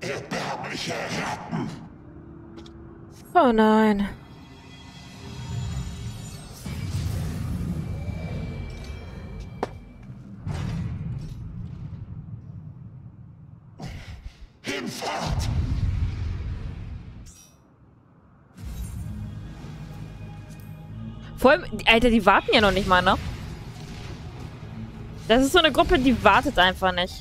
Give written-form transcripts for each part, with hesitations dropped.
Erbärmliche Ratten! Oh nein. Hinfort! Vor allem, Alter, die warten ja noch nicht mal, ne? Das ist so eine Gruppe, die wartet einfach nicht.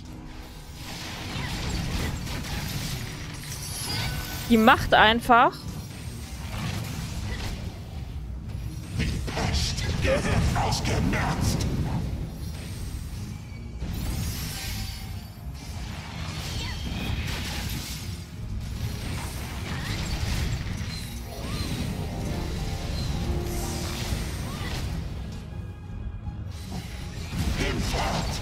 Die macht einfach. Die Pest gehört ausgemerzt! Hinfort!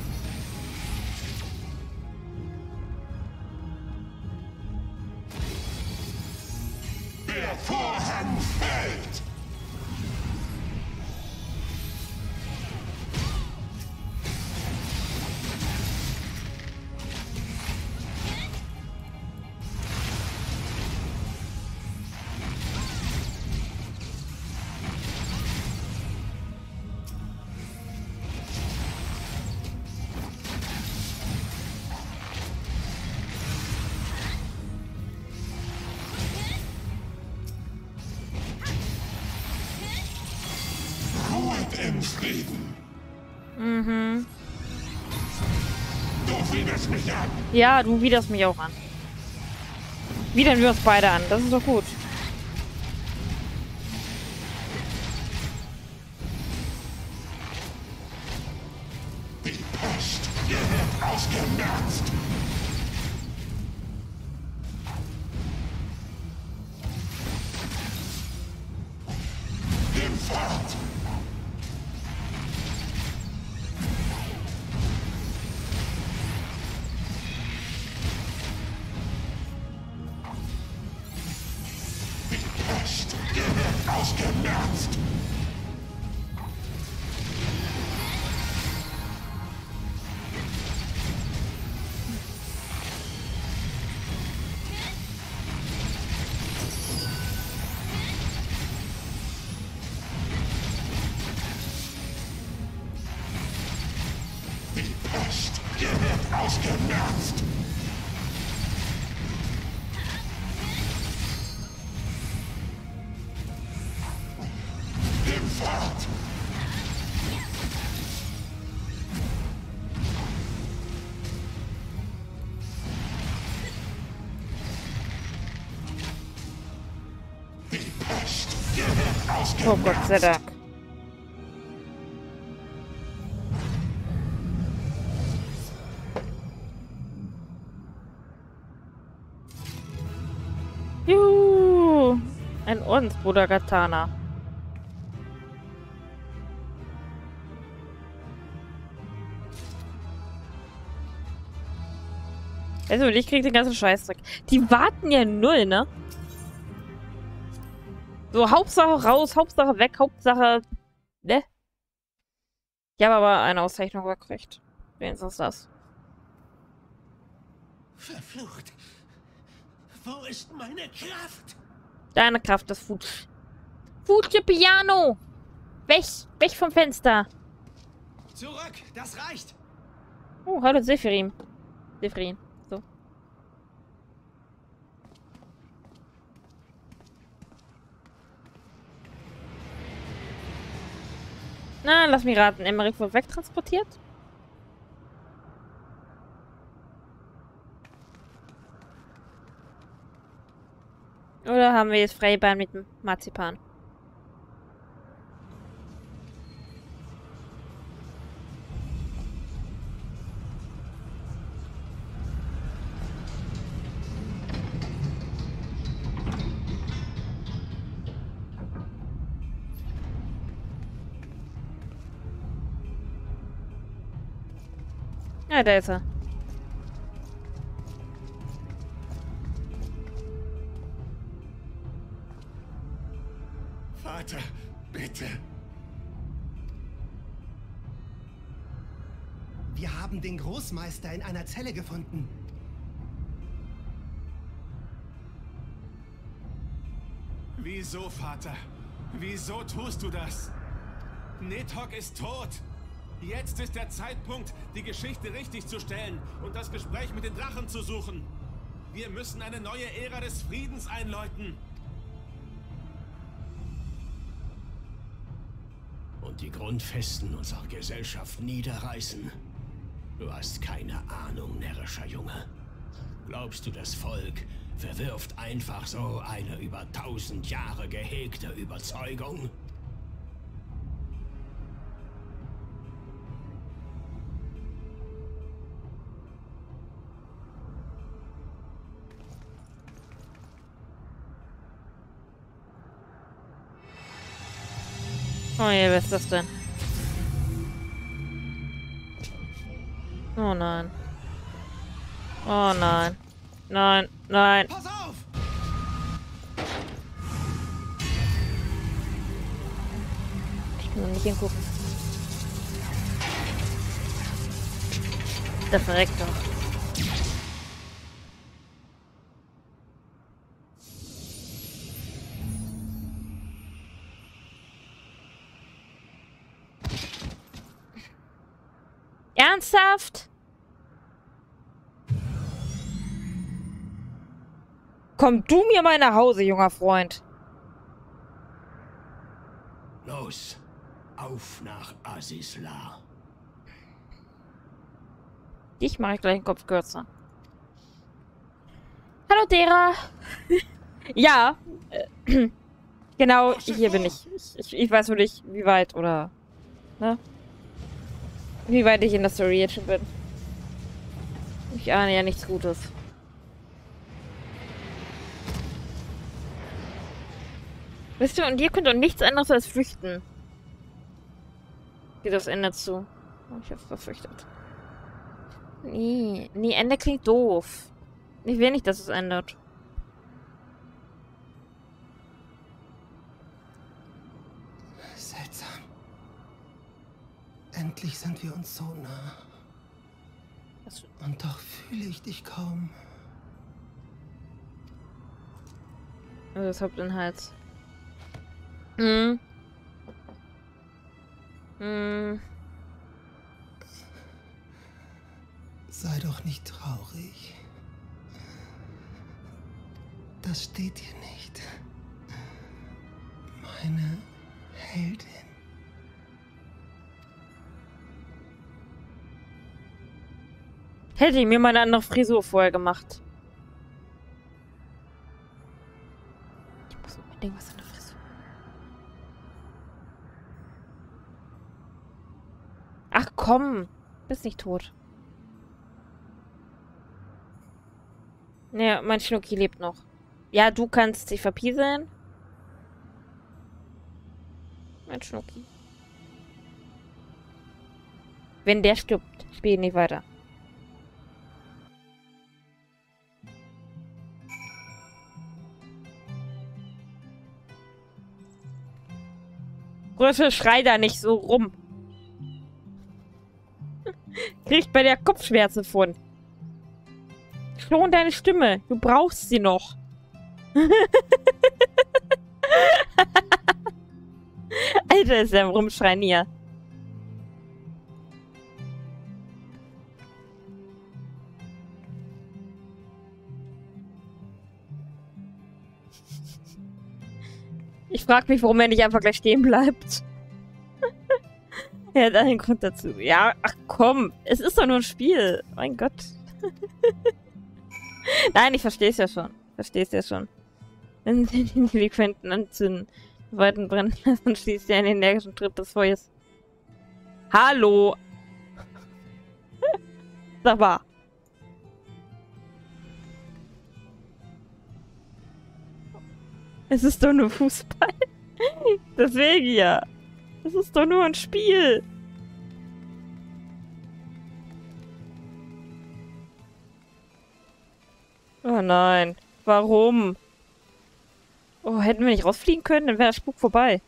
Der Vorhang fällt! Ruhet in Frieden! Mhm. Du widerst mich an! Ja, du widerst mich auch an. Widern wir uns beide an. Das ist doch gut. Die Pest gehört ausgemerzt! Hinfort! Die Pest gehört ausgemerzt! Die Pest gehört ausgemerzt! Hinfort! Die Pest gehört ausgemerzt! Oh Gott sei Dank. Juhu. Ein Ordensbruder Katana. Also, ich krieg den ganzen Scheißdreck. Die warten ja null, ne? So, Hauptsache raus, Hauptsache weg, Hauptsache... Ne? Ich habe aber eine Auszeichnung gekriegt. Wenigstens das. Verflucht. Wo ist meine Kraft? Deine Kraft ist Futsch. Futsche Piano! Weg! Weg vom Fenster! Zurück, das reicht. Oh, hallo Sephirin. Sephirin. So. Na, lass mich raten. Emmerich wurde wegtransportiert? Oder haben wir jetzt Freibahn mit dem Marzipan? Ja, da ist er. Vater, bitte. Wir haben den Großmeister in einer Zelle gefunden. Wieso, Vater? Wieso tust du das? Nethok ist tot. Jetzt ist der Zeitpunkt, die Geschichte richtig zu stellen und das Gespräch mit den Drachen zu suchen. Wir müssen eine neue Ära des Friedens einläuten. Und die Grundfesten unserer Gesellschaft niederreißen. Du hast keine Ahnung, närrischer Junge. Glaubst du, das Volk verwirft einfach so eine über 1000 Jahre gehegte Überzeugung? Oh je, wer ist das denn? Oh nein. Oh nein. Nein, nein. Pass auf! Ich kann nicht hingucken. Der verreckt doch. Ernsthaft? Komm du mir mal nach Hause, junger Freund. Los, auf nach Azizla. Dich mache ich gleich den Kopf kürzer. Hallo, Dera. Ja. Genau, hier bin ich. Ich weiß nur nicht, wie weit oder... Ne? Wie weit ich in der Story jetzt schon bin. Ich ahne ja nichts Gutes. Wisst ihr, und ihr könnt doch nichts anderes als flüchten. Geht das Ende zu. Oh, ich hab's befürchtet. Nee, Ende klingt doof. Ich will nicht, dass es ändert. Seltsam. Endlich sind wir uns so nah. Und doch fühle ich dich kaum. Das Haupt in den Hals. Hm. Hm. Sei doch nicht traurig. Das steht dir nicht. Meine Heldin. Hätte ich mir mal eine andere Frisur vorher gemacht. Ich muss unbedingt was an der Frisur. Ach komm. Bist nicht tot. Naja, mein Schnucki lebt noch. Ja, du kannst dich verpieseln. Mein Schnucki. Wenn der stirbt, spiele ich nicht weiter. Größe, schrei da nicht so rum. Kriegt bei der Kopfschmerzen von. Schon deine Stimme. Du brauchst sie noch. Alter, ist der am Rumschreien hier. Ich frag mich, warum er nicht einfach gleich stehen bleibt. Er hat einen Grund dazu. Ja, ach komm. Es ist doch nur ein Spiel. Mein Gott. Nein, ich verstehe es ja schon. Versteh's ja schon. Wenn sie den Delinquenten anzünden, weiten brennen lassen, schließt er einen energischen Tritt des Feuers. Hallo! Sag mal. Es ist doch nur Fußball. Deswegen ja. Es ist doch nur ein Spiel. Oh nein. Warum? Oh, hätten wir nicht rausfliegen können, dann wäre der Spuk vorbei.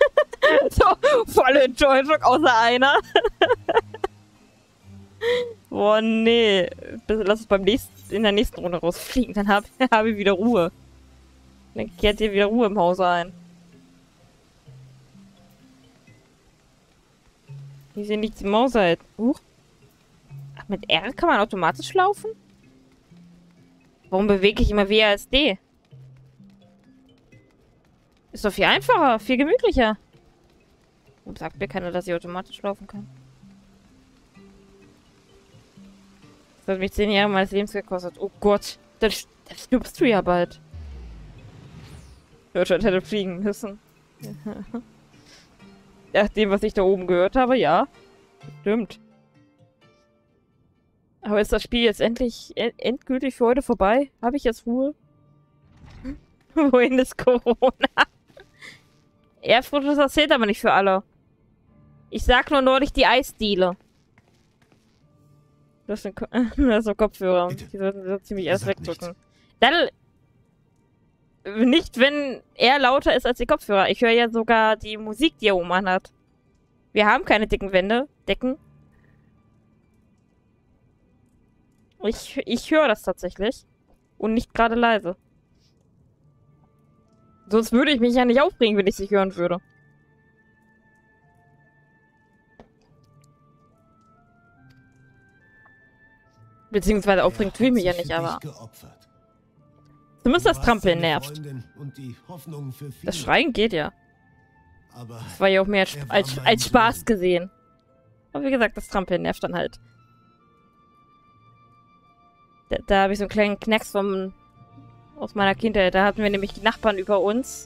So, volle Enttäuschung, außer einer. Boah, nee. Lass uns in der nächsten Runde rausfliegen. Dann hab ich wieder Ruhe. Dann kehrt ihr wieder Ruhe im Haus ein. Hier sehe nicht die Maus halt. Ach, mit R kann man automatisch laufen? Warum bewege ich immer WASD? Ist doch viel einfacher, viel gemütlicher. Warum sagt mir keiner, dass ich automatisch laufen kann? Das hat mich 10 Jahre meines Lebens gekostet. Oh Gott, dann stirbst du ja bald. Deutschland hätte fliegen müssen. Nach dem, was ich da oben gehört habe, ja. Stimmt. Aber ist das Spiel jetzt endgültig für heute vorbei? Habe ich jetzt Ruhe? Wohin ist Corona? Erfurt, das zählt aber nicht für alle. Ich sag nur neulich die Eisdiele. Du hast so Kopfhörer. Bitte. Die sollten so ziemlich erst Sag wegdrücken. Dann nicht, wenn er lauter ist als die Kopfhörer. Ich höre ja sogar die Musik, die er oben anhat. Wir haben keine dicken Decken. Ich höre das tatsächlich. Und nicht gerade leise. Sonst würde ich mich ja nicht aufregen, wenn ich sie hören würde. Beziehungsweise aufregen tue ich mich ja nicht, aber... Zumindest das Trampeln nervt. Das Schreien geht ja. Das war ja auch mehr als Spaß gesehen. Aber wie gesagt, das Trampeln nervt dann halt. Da habe ich so einen kleinen Knacks aus meiner Kindheit. Da hatten wir nämlich die Nachbarn über uns.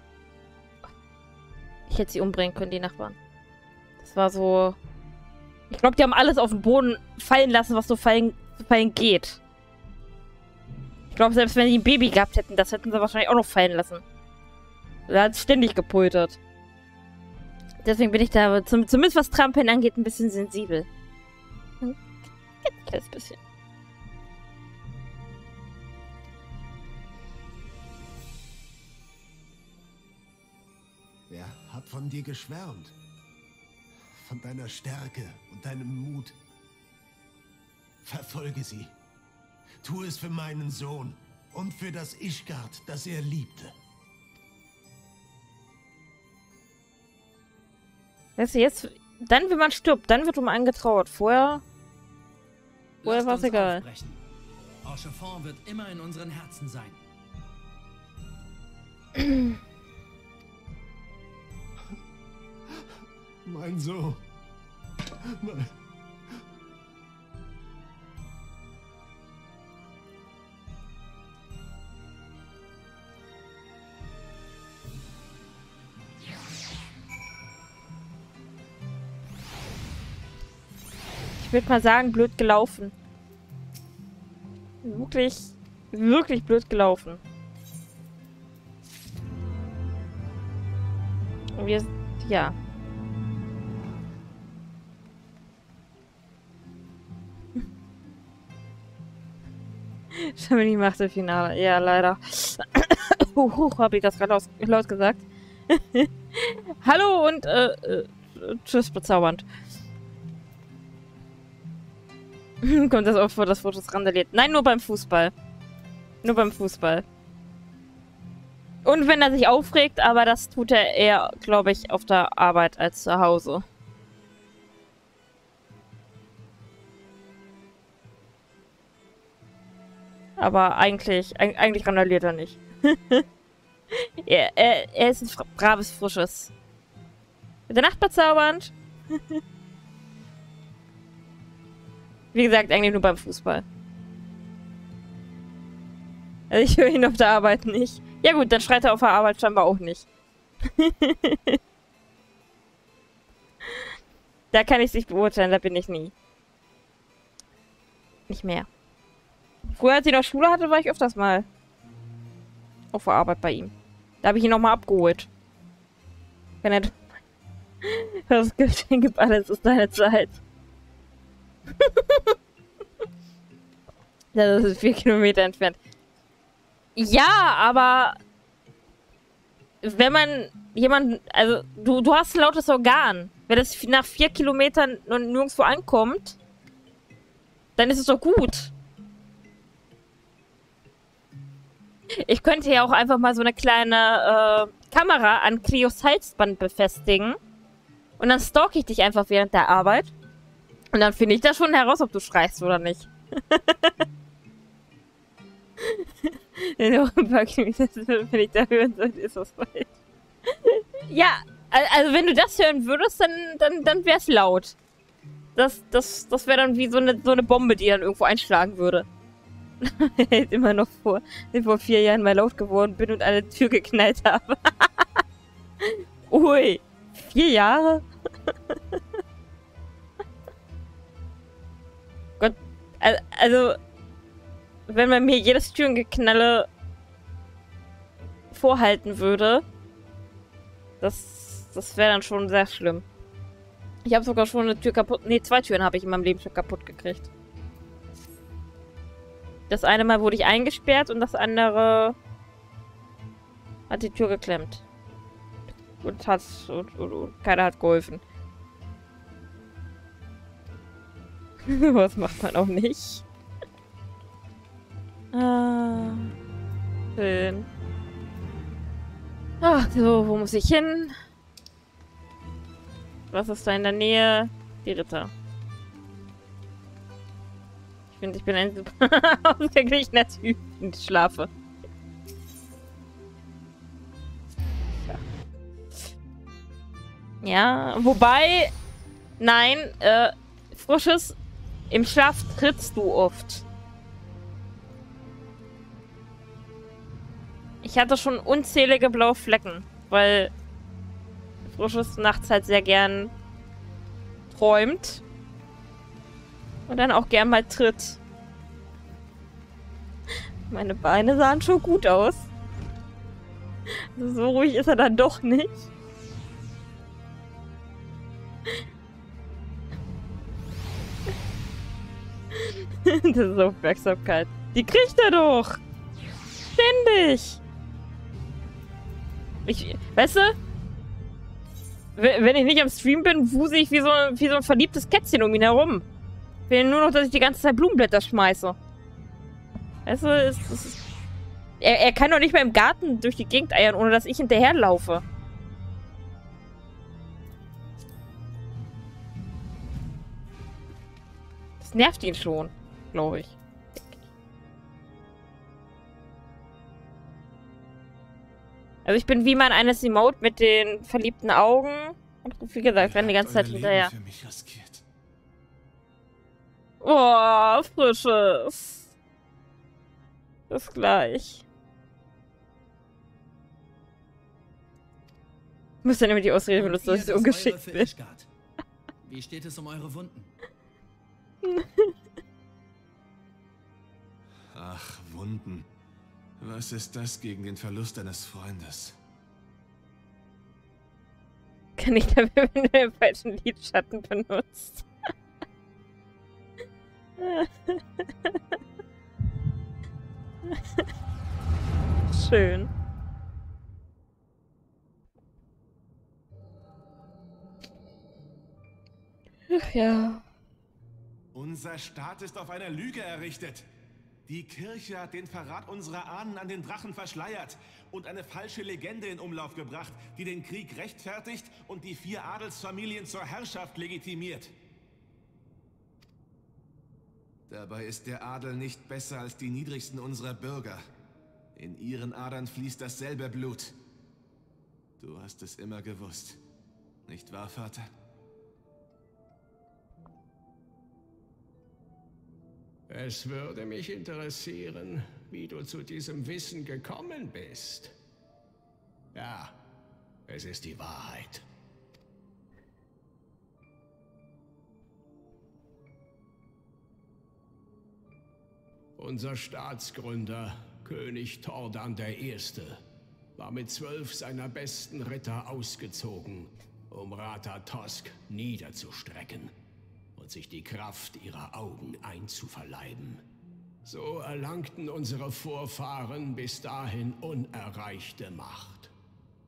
Ich hätte sie umbringen können, die Nachbarn. Das war so... Ich glaube, die haben alles auf den Boden fallen lassen, was so fallen geht. Ich glaube, selbst wenn die ein Baby gehabt hätten, das hätten sie wahrscheinlich auch noch fallen lassen. Da hat es ständig gepultert. Deswegen bin ich da zumindest was Trampeln angeht, ein bisschen sensibel. Ein kleines bisschen. Wer hat von dir geschwärmt? Von deiner Stärke und deinem Mut. Verfolge sie. Tu es für meinen Sohn und für das Ishgard, das er liebte. Weißt du, jetzt, dann, wenn man stirbt, dann wird angetrauert. Vorher war es egal. Orchefort wird immer in unseren Herzen sein. Mein Sohn. Ich würde mal sagen, blöd gelaufen. Wirklich, wirklich blöd gelaufen. Und wir, ja. Schon die Macht im Finale. Ja, leider. Habe ich das gerade laut gesagt. Hallo und tschüss, bezaubernd. Kommt das auch vor, dass Fotos randaliert? Nein, nur beim Fußball. Nur beim Fußball. Und wenn er sich aufregt, aber das tut er eher, glaube ich, auf der Arbeit als zu Hause. Aber eigentlich randaliert er nicht. er ist ein braves, frisches. Mit der Nacht bezaubernd. Wie gesagt, eigentlich nur beim Fußball. Also ich höre ihn auf der Arbeit nicht. Ja gut, dann schreit er auf der Arbeit scheinbar auch nicht. Da kann ich es nicht beurteilen, da bin ich nie. Nicht mehr. Früher, als ich noch Schule hatte, war ich öfters mal auf der Arbeit bei ihm. Da habe ich ihn nochmal abgeholt. Wenn er... Das gibt alles, ist deine Zeit. Das ist 4 Kilometer entfernt. Ja, aber wenn man jemanden, also du hast ein lautes Organ. Wenn das nach 4 Kilometern nirgendwo ankommt, Dann ist es doch gut. Ich könnte ja auch einfach mal so eine kleine Kamera an Cleos Halsband befestigen. Und dann stalke ich dich einfach während der Arbeit. Und dann finde ich das schon heraus, ob du schreist oder nicht. Wenn ich da hören sollte, ist das falsch. Ja, also wenn du das hören würdest, dann wäre es laut. Das wäre dann wie so eine Bombe, die dann irgendwo einschlagen würde. Immer noch vor 4 Jahren mal laut geworden bin und eine Tür geknallt habe. Ui, 4 Jahre? Gott, also, wenn man mir jedes Türengeknalle vorhalten würde, das wäre dann schon sehr schlimm. Ich habe sogar schon eine Tür kaputt... Ne, 2 Türen habe ich in meinem Leben schon kaputt gekriegt. Das eine Mal wurde ich eingesperrt und das andere hat die Tür geklemmt. Und keiner hat geholfen. Was macht man auch nicht. Ah, schön. Ach, so, wo muss ich hin? Was ist da in der Nähe? Die Ritter. Ich finde, ich bin ein super ausgeglichener Typ und schlafe. Ja, wobei... Nein, Frisches, im Schlaf trittst du oft. Ich hatte schon unzählige blaue Flecken, weil Frisches nachts halt sehr gern träumt. Und dann auch gern mal tritt. Meine Beine sahen schon gut aus. Also so ruhig ist er dann doch nicht. Das ist Aufmerksamkeit. Die kriegt er doch! Ständig! Weißt du? Wenn ich nicht am Stream bin, wuse ich wie so ein verliebtes Kätzchen um ihn herum. Ich will nur noch, dass ich die ganze Zeit Blumenblätter schmeiße. Weißt du, er kann doch nicht mehr im Garten durch die Gegend eiern, ohne dass ich hinterherlaufe. Das nervt ihn schon, glaube ich. Also ich bin wie man eines Emote mit den verliebten Augen. Und wie gesagt, ich renne die ganze Zeit hinterher. Für mich riskiert. Oh, Frisches. Bis gleich. Ich muss dann immer die Ausrede benutzen, dass ich so ungeschickt bin. Wie steht es um eure Wunden? Ach, Wunden. Was ist das gegen den Verlust eines Freundes? Kann ich dafür, wenn du den falschen Lidschatten benutzt? Schön. Ach ja. Unser Staat ist auf einer Lüge errichtet. Die Kirche hat den Verrat unserer Ahnen an den Drachen verschleiert und eine falsche Legende in Umlauf gebracht, die den Krieg rechtfertigt und die 4 Adelsfamilien zur Herrschaft legitimiert. Dabei ist der Adel nicht besser als die niedrigsten unserer Bürger. In ihren Adern fließt dasselbe Blut. Du hast es immer gewusst. Nicht wahr, Vater? Es würde mich interessieren, wie du zu diesem Wissen gekommen bist. Ja, es ist die Wahrheit. Unser Staatsgründer, König Tordan I., war mit 12 seiner besten Ritter ausgezogen, um Ratatosk niederzustrecken und sich die Kraft ihrer Augen einzuverleiben. So erlangten unsere Vorfahren bis dahin unerreichte Macht.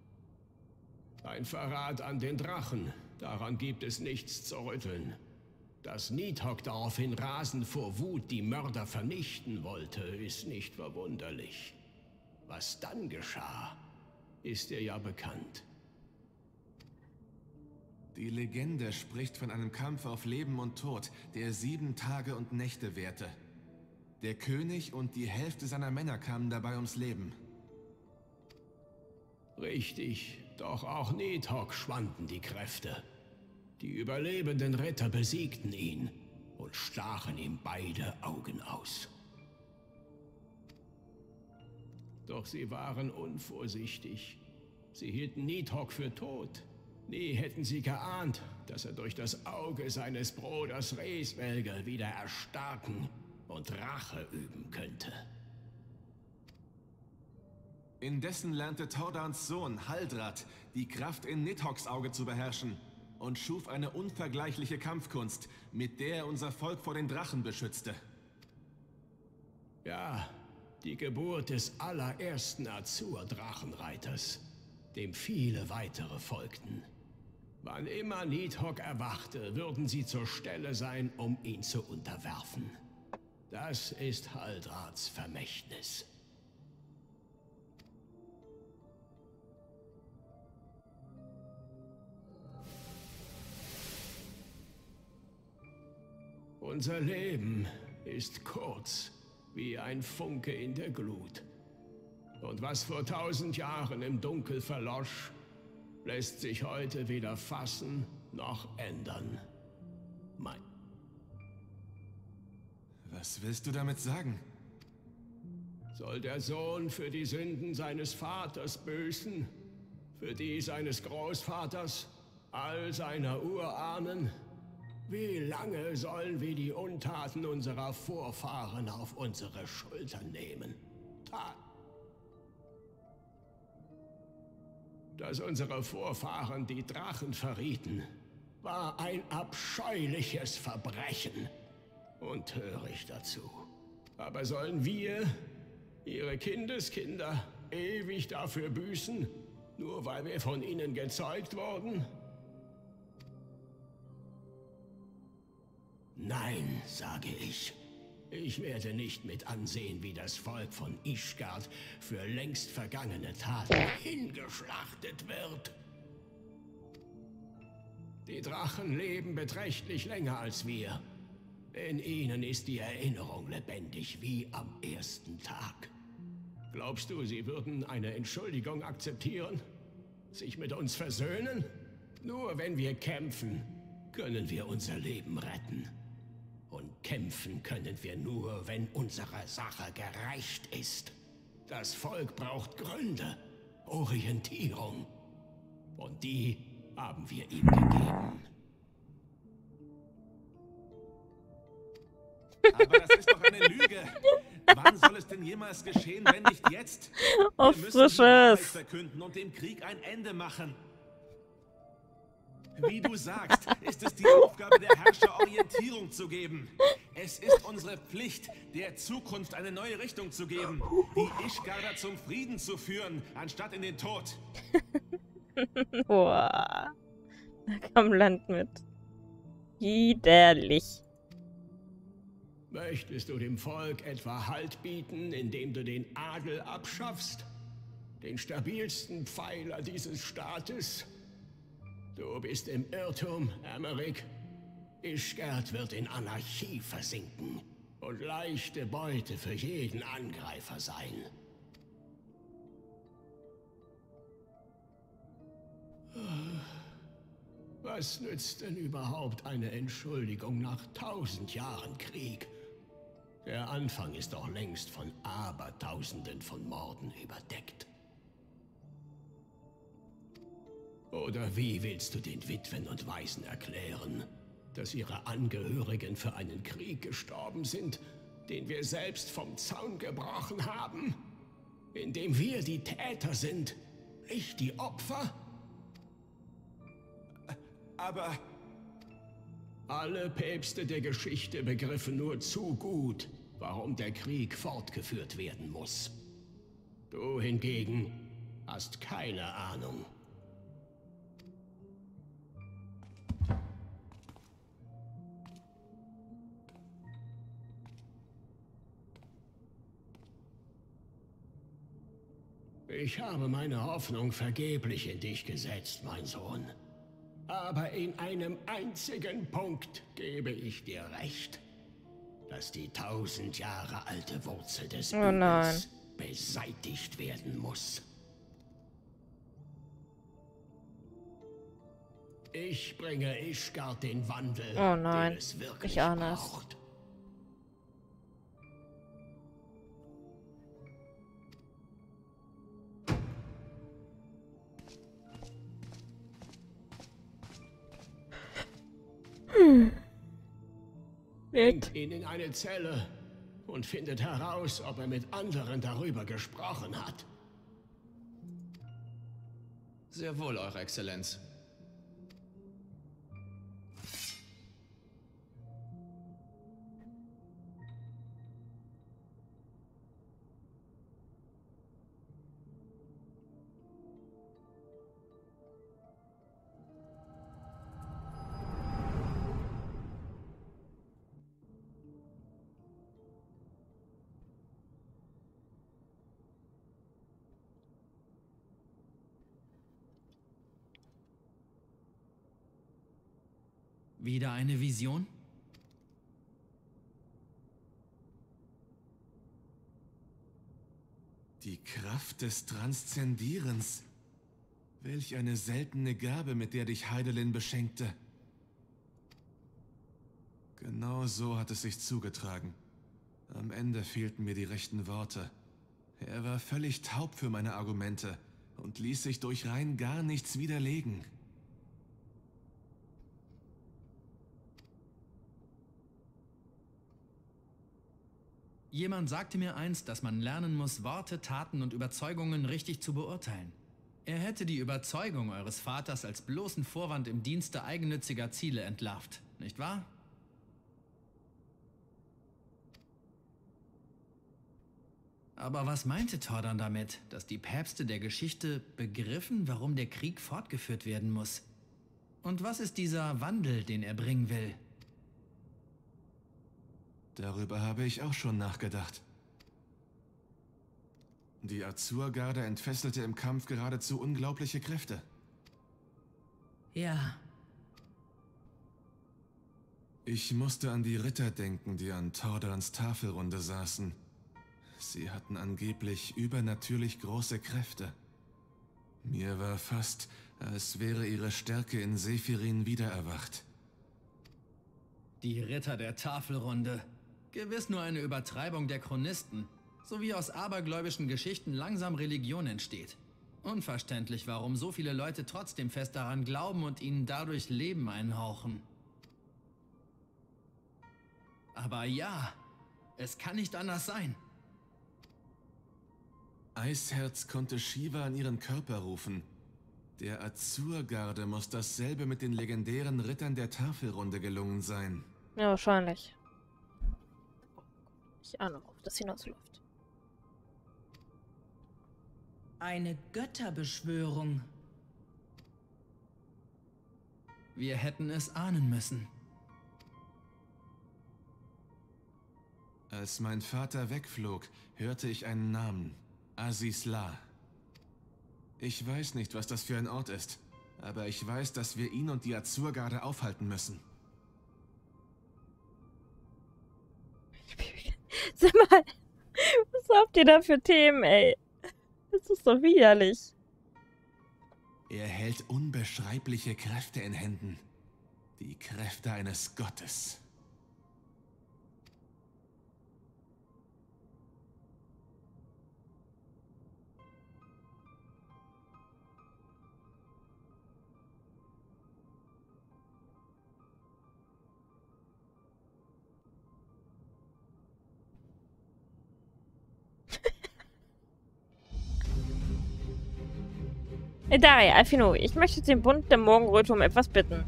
Ein Verrat an den Drachen, daran gibt es nichts zu rütteln. Dass Nidhogg daraufhin rasend vor Wut die Mörder vernichten wollte, ist nicht verwunderlich. Was dann geschah, ist dir ja bekannt. Die Legende spricht von einem Kampf auf Leben und Tod, der 7 Tage und Nächte währte. Der König und die Hälfte seiner Männer kamen dabei ums Leben. Richtig, doch auch Nidhogg schwanden die Kräfte. Die überlebenden Ritter besiegten ihn und stachen ihm beide Augen aus. Doch sie waren unvorsichtig. Sie hielten Nidhogg für tot. Nie hätten sie geahnt, dass er durch das Auge seines Bruders Rhysvelgr wieder erstarken und Rache üben könnte. Indessen lernte Taudans Sohn Haldrad die Kraft in Nidhoggs Auge zu beherrschen und schuf eine unvergleichliche Kampfkunst, mit der er unser Volk vor den Drachen beschützte. Ja, die Geburt des allerersten Azur-Drachenreiters, dem viele weitere folgten. Wann immer Nidhogg erwachte, würden sie zur Stelle sein, um ihn zu unterwerfen. Das ist Haldrads Vermächtnis. Unser Leben ist kurz, wie ein Funke in der Glut. Und was vor 1000 Jahren im Dunkel verlosch, lässt sich heute weder fassen noch ändern. Was willst du damit sagen? Soll der Sohn für die Sünden seines Vaters büßen, für die seines Großvaters, all seiner Urahnen? Wie lange sollen wir die Untaten unserer Vorfahren auf unsere Schultern nehmen? Dass unsere Vorfahren die Drachen verrieten, war ein abscheuliches Verbrechen und töricht dazu. Aber sollen wir, ihre Kindeskinder, ewig dafür büßen, nur weil wir von ihnen gezeugt wurden? Nein, sage ich. Ich werde nicht mit ansehen, wie das Volk von Ishgard für längst vergangene Taten hingeschlachtet wird. Die Drachen leben beträchtlich länger als wir. In ihnen ist die Erinnerung lebendig wie am ersten Tag. Glaubst du, sie würden eine Entschuldigung akzeptieren? Sich mit uns versöhnen? Nur wenn wir kämpfen, können wir unser Leben retten. Und kämpfen können wir nur, wenn unsere Sache gerecht ist. Das Volk braucht Gründe, Orientierung. Und die haben wir ihm gegeben. Aber das ist doch eine Lüge. Wann soll es denn jemals geschehen, wenn nicht jetzt? Oh, Wir müssen die Wahrheit Frisches. verkünden und dem Krieg ein Ende machen. Wie du sagst, ist es die Aufgabe der Herrscher, Orientierung zu geben. Es ist unsere Pflicht, der Zukunft eine neue Richtung zu geben. Die Ishgarder zum Frieden zu führen, anstatt in den Tod. Boah. Da kam Land mit. Widerlich. Möchtest du dem Volk etwa Halt bieten, indem du den Adel abschaffst? Den stabilsten Pfeiler dieses Staates? Du bist im Irrtum, Emeric. Ishgard wird in Anarchie versinken und leichte Beute für jeden Angreifer sein. Was nützt denn überhaupt eine Entschuldigung nach 1000 Jahren Krieg? Der Anfang ist doch längst von Abertausenden von Morden überdeckt. Oder wie willst du den Witwen und Waisen erklären, dass ihre Angehörigen für einen Krieg gestorben sind, den wir selbst vom Zaun gebrochen haben? Indem wir die Täter sind, nicht die Opfer? Aber Alle Päpste der Geschichte begriffen nur zu gut, warum der Krieg fortgeführt werden muss. Du hingegen hast keine Ahnung. Ich habe meine Hoffnung vergeblich in dich gesetzt, mein Sohn. Aber in einem einzigen Punkt gebe ich dir recht. Dass die 1000 Jahre alte Wurzel des Übels beseitigt werden muss. Ich bringe Ishgard den Wandel, den es wirklich braucht. Bringt ihn in eine Zelle und findet heraus, ob er mit anderen darüber gesprochen hat. Sehr wohl, Eure Exzellenz. Wieder eine Vision? Die Kraft des Transzendierens. Welch eine seltene Gabe, mit der dich Hydaelyn beschenkte. Genau so hat es sich zugetragen. Am Ende fehlten mir die rechten Worte. Er war völlig taub für meine Argumente und ließ sich durch rein gar nichts widerlegen. Jemand sagte mir einst, dass man lernen muss, Worte, Taten und Überzeugungen richtig zu beurteilen. Er hätte die Überzeugung eures Vaters als bloßen Vorwand im Dienste eigennütziger Ziele entlarvt, nicht wahr? Aber was meinte Tordern damit, dass die Päpste der Geschichte begriffen, warum der Krieg fortgeführt werden muss? Und was ist dieser Wandel, den er bringen will? Darüber habe ich auch schon nachgedacht. Die Azur-Garde entfesselte im Kampf geradezu unglaubliche Kräfte. Ja. Ich musste an die Ritter denken, die an Torderns Tafelrunde saßen. Sie hatten angeblich übernatürlich große Kräfte. Mir war fast, als wäre ihre Stärke in Sephirin wiedererwacht. Die Ritter der Tafelrunde. Gewiss nur eine Übertreibung der Chronisten, so wie aus abergläubischen Geschichten langsam Religion entsteht. Unverständlich, warum so viele Leute trotzdem fest daran glauben und ihnen dadurch Leben einhauchen. Aber ja, es kann nicht anders sein. Eisherz konnte Shiva an ihren Körper rufen. Der Azur-Garde muss dasselbe mit den legendären Rittern der Tafelrunde gelungen sein. Ja, wahrscheinlich. Ich ahne, worauf das hinausläuft. Eine Götterbeschwörung. Wir hätten es ahnen müssen. Als mein Vater wegflog, hörte ich einen Namen. Azizla. Ich weiß nicht, was das für ein Ort ist, aber ich weiß, dass wir ihn und die Azur-Garde aufhalten müssen. Sag mal, was habt ihr da für Themen, ey? Das ist so widerlich. Er hält unbeschreibliche Kräfte in Händen. Die Kräfte eines Gottes. Daria, Alfino, ich möchte den Bund der Morgenröte um etwas bitten.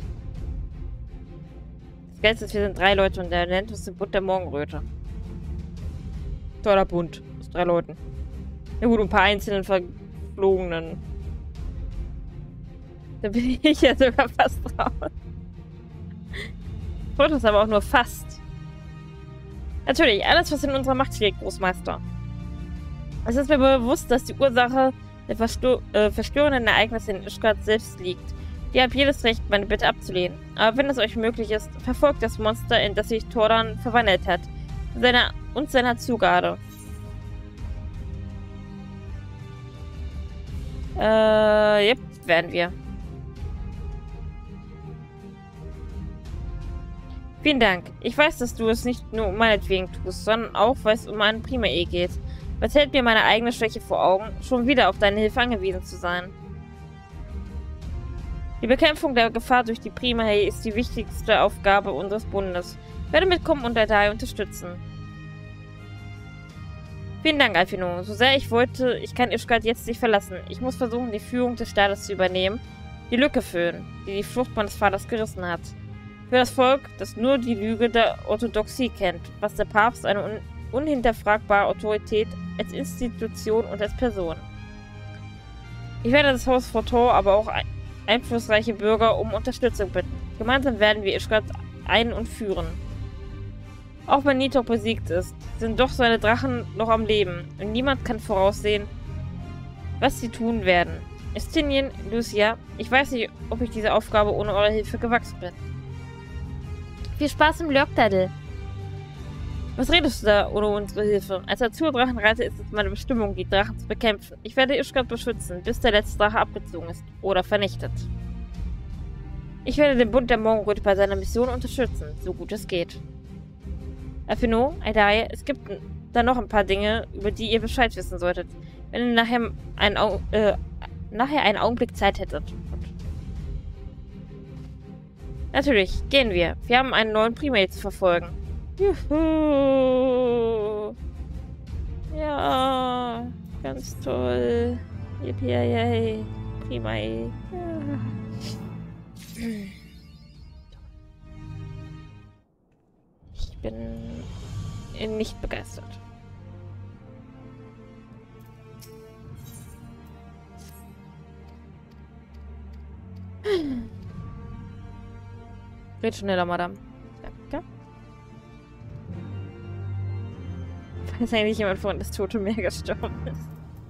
Das Geilste ist, wir sind 3 Leute und der nennt uns den Bund der Morgenröte. Toller Bund. Aus 3 Leuten. Ja gut, ein paar einzelnen Verflogenen. Da bin ich ja sogar fast raus. Ich wollte es aber auch nur fast. Natürlich, alles, was in unserer Macht liegt, Großmeister. Es ist mir bewusst, dass die Ursache der verstörenden Ereignisse in Ishgard selbst liegt. Ihr habt jedes Recht, meine Bitte abzulehnen. Aber wenn es euch möglich ist, verfolgt das Monster, in das sich Tordan verwandelt hat. Seiner Zugarde. Yep, werden wir. Vielen Dank. Ich weiß, dass du es nicht nur um meinetwegen tust, sondern auch, weil es um einen Prima-E geht. Was hält mir meine eigene Schwäche vor Augen, schon wieder auf deine Hilfe angewiesen zu sein? Die Bekämpfung der Gefahr durch die Prima-E ist die wichtigste Aufgabe unseres Bundes. Ich werde mitkommen und Adair unterstützen. Vielen Dank, Alphino. So sehr ich wollte, ich kann Ishgard jetzt nicht verlassen. Ich muss versuchen, die Führung des Staates zu übernehmen, die Lücke füllen, die die Flucht meines Vaters gerissen hat. Für das Volk, das nur die Lüge der Orthodoxie kennt, was der Papst eine unhinterfragbare Autorität als Institution und als Person. Ich werde das Haus Fortor, aber auch einflussreiche Bürger um Unterstützung bitten. Gemeinsam werden wir Ishgard ein- und führen. Auch wenn Nidhogg besiegt ist, sind doch seine Drachen noch am Leben und niemand kann voraussehen, was sie tun werden. Estinien, Lucia, ich weiß nicht, ob ich diese Aufgabe ohne eure Hilfe gewachsen bin. Viel Spaß im Lurktadel. Was redest du da ohne unsere Hilfe? Als Azur-Drachenreiter ist es meine Bestimmung, die Drachen zu bekämpfen. Ich werde Ishgard beschützen, bis der letzte Drache abgezogen ist oder vernichtet. Ich werde den Bund der Morgenröte bei seiner Mission unterstützen, so gut es geht. Alphino, Adair, es gibt da noch ein paar Dinge, über die ihr Bescheid wissen solltet, wenn ihr nachher einen Augenblick Zeit hättet. Natürlich, gehen wir. Wir haben einen neuen Prima-E zu verfolgen. Juhu. Ja, ganz toll. Yippie, Prima-E. Ja. Ich bin nicht begeistert. Red schneller, Madame. Danke. Weiß eigentlich jemand von das Tote Meer gestorben ist?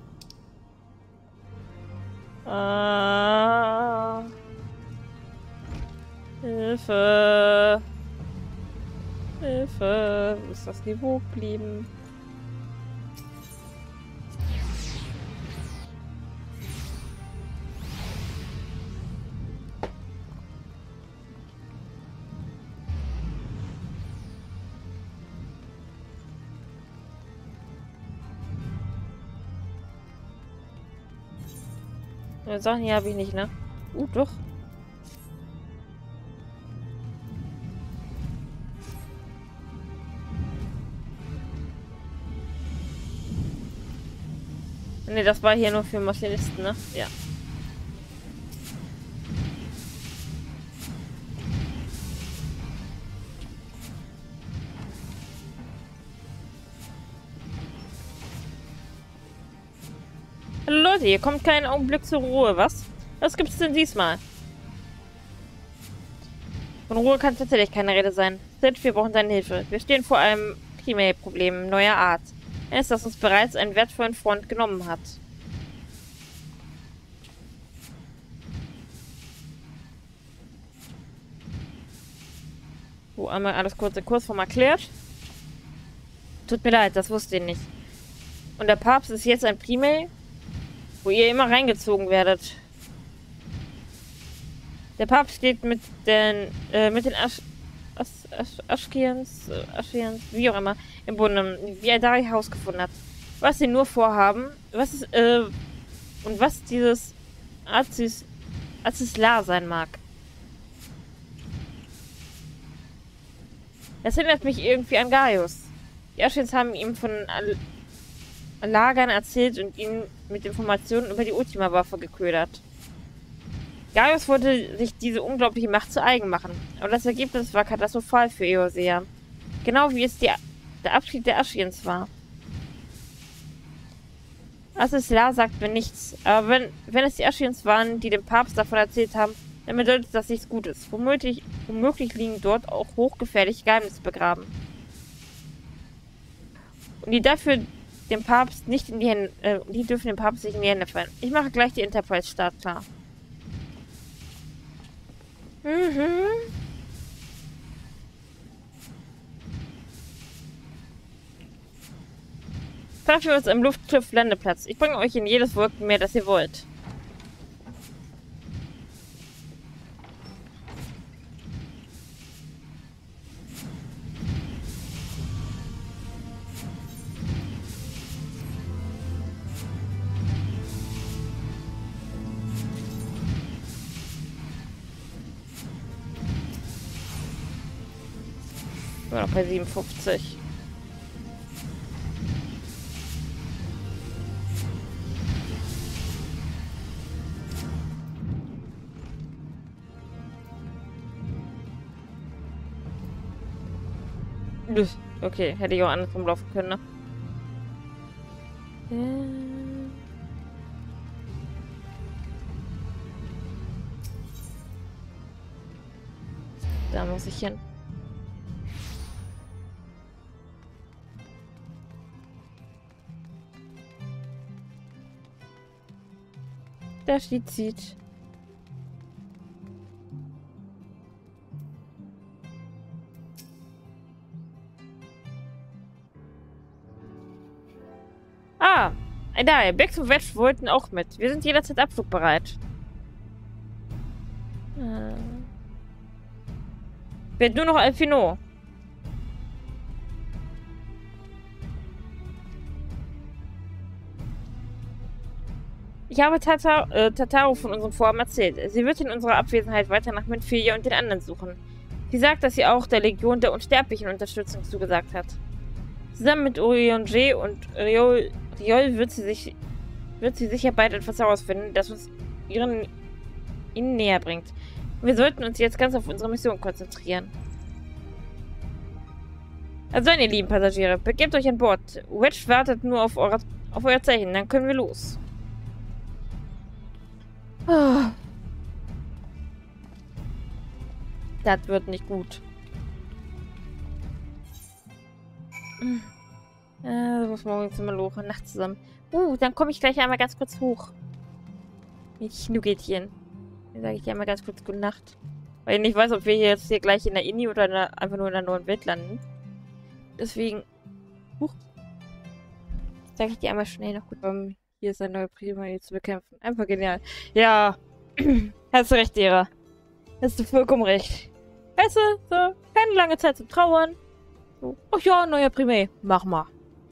Hilfe! Hilfe! Wo ist das Niveau geblieben? Sachen hier habe ich nicht, ne? Doch. Ne, das war hier nur für Maschinisten, ne? Ja. Hallo Leute, hier kommt kein Augenblick zur Ruhe, was? Was gibt's denn diesmal? Von Ruhe kann tatsächlich keine Rede sein. Sid, wir brauchen deine Hilfe. Wir stehen vor einem Prima-E-Problem neuer Art. Eines, das uns bereits einen wertvollen Freund genommen hat. So, einmal alles kurz in Kurzform erklärt. Tut mir leid, das wusste ich nicht. Und der Papst ist jetzt ein Prima-E, wo ihr immer reingezogen werdet. Der Papst steht mit den Aschkians, wie auch immer, im Bunde, wie er da ihr Haus gefunden hat. Was sie nur vorhaben, und was dieses Azislar sein mag. Das erinnert mich irgendwie an Gaius. Die Aschkians haben ihm von Lagern erzählt und ihn mit Informationen über die Ultima-Waffe geködert. Gaius wollte sich diese unglaubliche Macht zu eigen machen, aber das Ergebnis war katastrophal für Eorzea. Genau wie es der Abschied der Aschiens war. Azislar sagt mir nichts, aber wenn es die Aschiens waren, die dem Papst davon erzählt haben, dann bedeutet das nichts Gutes. Womöglich liegen dort auch hochgefährliche Geheimnisse begraben. Und die dafür dem Papst nicht in die Hände, die dürfen dem Papst nicht in die Hände fallen. Ich mache gleich die Enterprise startklar. Mhm. Treffen wir uns im Luftschiff-Landeplatz. Ich bringe euch in jedes Wolkenmeer, das ihr wollt. Immer noch bei 57. Okay, hätte ich auch andersrum laufen können, ne? Da muss ich hin. Da steht Zieht. Ah, da, Bex und Wedge wollten auch mit. Wir sind jederzeit abflugbereit. Wird nur noch Alphino. Ich habe Tataru von unserem Vorhaben erzählt. Sie wird in unserer Abwesenheit weiter nach Minfilia und den anderen suchen. Sie sagt, dass sie auch der Legion der Unsterblichen Unterstützung zugesagt hat. Zusammen mit Orion J. und Riol wird sie sicher bald etwas herausfinden, das uns ihnen näher bringt. Wir sollten uns jetzt ganz auf unsere Mission konzentrieren. Also, ihr lieben Passagiere, begebt euch an Bord. Wedge wartet nur auf euer Zeichen, dann können wir los. Oh. Das wird nicht gut. Muss morgen zum Maloche, Nacht zusammen. Dann komme ich gleich einmal ganz kurz hoch. Mit Schnuggelchen. Dann sage ich dir einmal ganz kurz Gute Nacht. Weil ich nicht weiß, ob wir jetzt hier gleich in der Inni oder einfach nur in der neuen Welt landen. Deswegen. Sage ich dir einmal schnell noch gut, um hier ist ein neuer Prima zu bekämpfen. Einfach genial. Ja. Hast du recht, Dera. Hast du vollkommen recht. Weißt du, so, keine lange Zeit zum Trauern. So, ach ja, neuer Primé. Mach mal.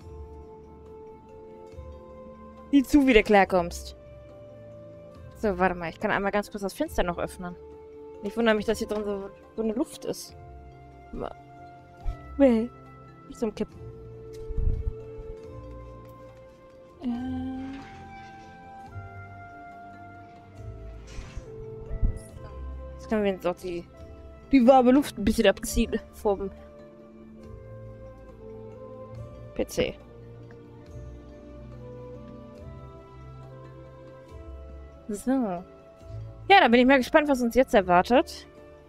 Sieh zu, wie du klarkommst. So, warte mal. Ich kann einmal ganz kurz das Fenster noch öffnen. Ich wundere mich, dass hier drin so eine Luft ist. Nicht so ein Kipp. Jetzt können wir jetzt auch die warme Luft ein bisschen abziehen vom PC. So. Ja, da bin ich mal gespannt, was uns jetzt erwartet.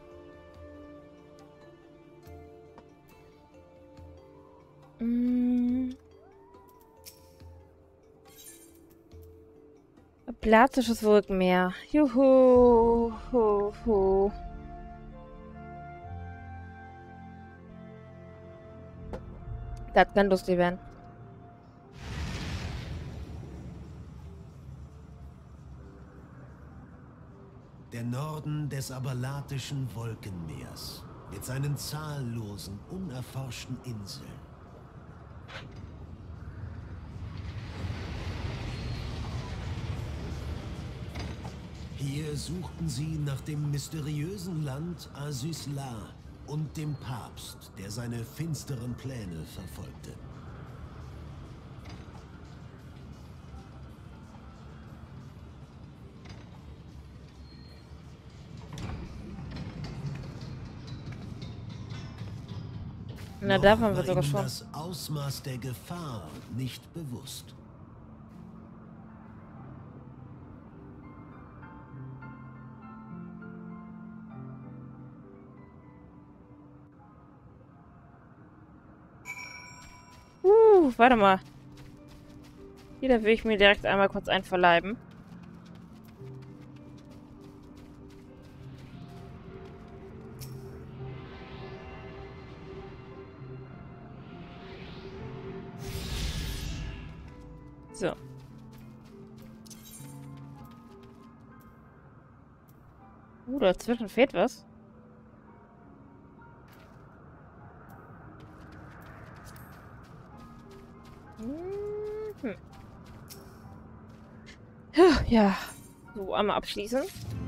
Platisches Wolkenmeer. Juhu. Das kann lustig werden. Der Norden des abalatischen Wolkenmeers mit seinen zahllosen, unerforschten Inseln. Hier suchten sie nach dem mysteriösen Land Azysla und dem Papst, der seine finsteren Pläne verfolgte. Na, davon wird sogar ihnen schon. Das Ausmaß der Gefahr nicht bewusst. Warte mal. Die, da will ich mir direkt einmal kurz einverleiben. So. Dazwischen fehlt was. Ja. So, einmal abschließen.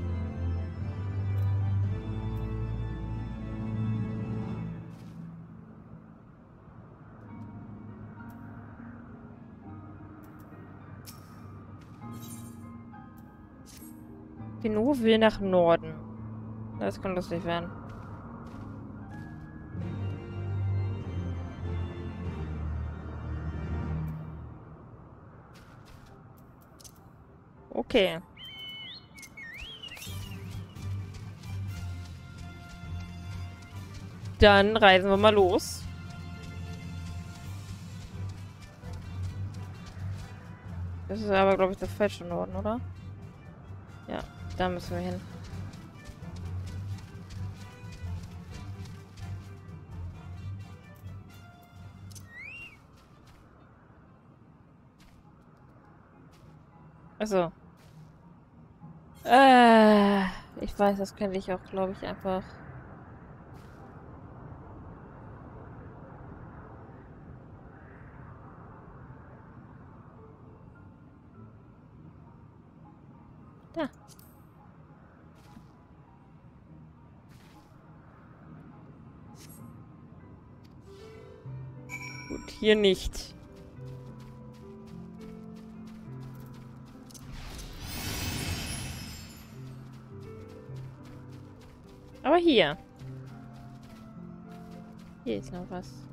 Pinot will nach Norden. Das kann lustig werden. Okay. Dann reisen wir mal los. Das ist aber, glaube ich, der falsche Norden, oder? Ja, da müssen wir hin. Also. Ich weiß, das könnte ich auch, glaube ich, einfach. Da. Gut, hier nicht. Aber hier. Hier ist noch was.